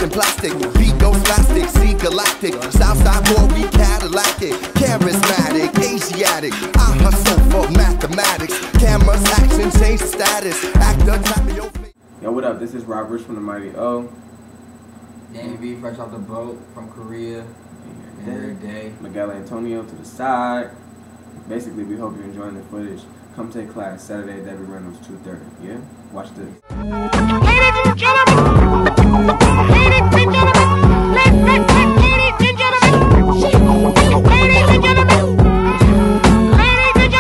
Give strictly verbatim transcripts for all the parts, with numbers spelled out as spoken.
in plastic. Beat goes plastic, see galactic. Southside boy, we Cadillac-ic. Charismatic, Asiatic. I hustle for mathematics. Cameras, action, change the status. Actor, tap your face. Yo, what up? This is Rob Rich from the Mighty O. Danny B, fresh off the boat from Korea. Every day. Miguel Antonio to the side. Basically, we hope you're enjoying the footage. Come take class Saturday at Debbie Reynolds, two thirty. Yeah? Watch this. Ladies and gentlemen! Ladies and gentlemen! Ladies and gentlemen! Ladies and gentlemen! Ladies and gentlemen! Ladies and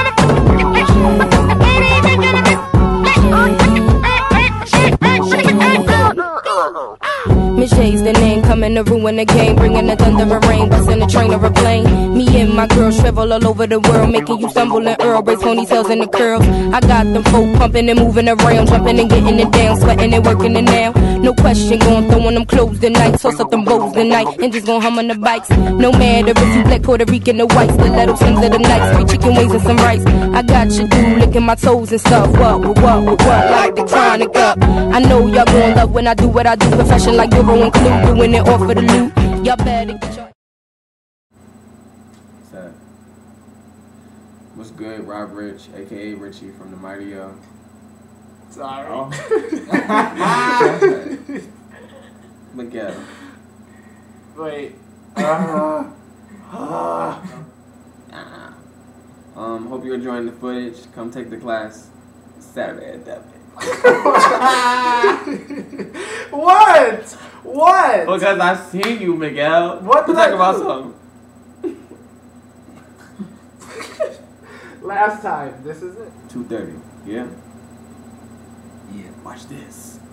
gentlemen! Miss J's the name, coming to ruin the game, bringing the thunder and rain, busting the train or a plane. Me and my girls travel all over the world, making you stumble and earl, braids, ponytails, and the curls. I got them folk pumping and moving around, jumping and getting it down, sweating and working it now. No question, going throwing them clothes tonight, toss up them bows tonight, and just gon' hum on the bikes. No matter if you black, Puerto Rican, or white, stiletto Sims of the night, three chicken wings and some rice. I got you, dude, licking my toes and stuff. What, what, what, what, what, like the chronic up. I know y'all gon' love when I do what I do, profession like Euro and Clue, doing it all for the loot. Y'all better get your... What's good? Rob Rich, aka Richie from the Mighty O. Sorry. Oh. Miguel. Wait. Uh, uh. Um, hope you're enjoying the footage. Come take the class Saturday at Debbie. What? What? Because I seen you, Miguel. What We're did I talking about do? something. Last time. This is it. two thirty. Yeah? Yeah. Watch this.